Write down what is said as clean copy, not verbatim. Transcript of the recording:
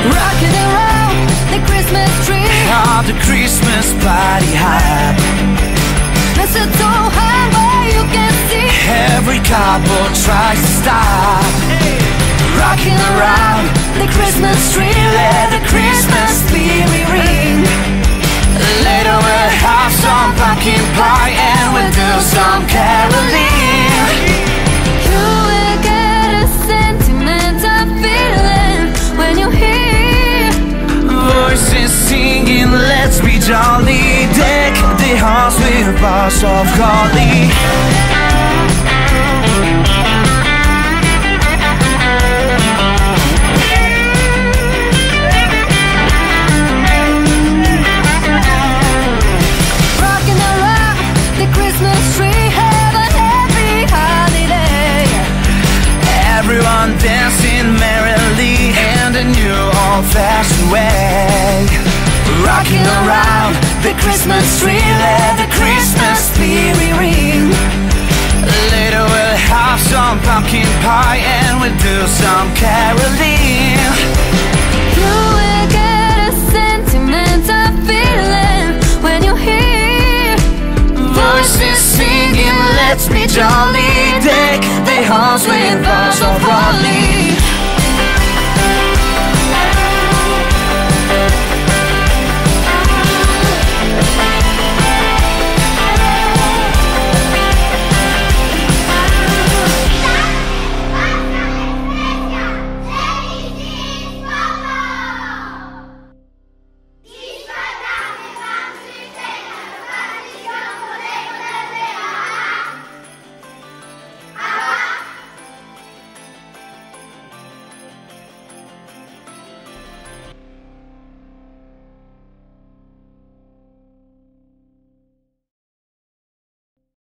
Rocking around the Christmas tree. Oh, the Christmas party hype. Mistletoe high where you can see. Every couple tries to stop. Rocking around the Christmas tree. Let the Christmas spirit ring. Later we'll have some pumpkin pie and we'll do some caroling. You will get a sentimental feeling when you hear Voices singing, let's be jolly. Deck the halls with bars of holly. rocking around the Christmas tree. Have a happy holiday. Everyone dancing merrily in the new old-fashioned way. Rocking around the Christmas tree. Let the Christmas spirit ring. Later we'll have some pumpkin pie and we'll do some caroling. You will get a sentimental feeling when you hear Voices singing, let's be jolly. Deck the halls with bars of holly.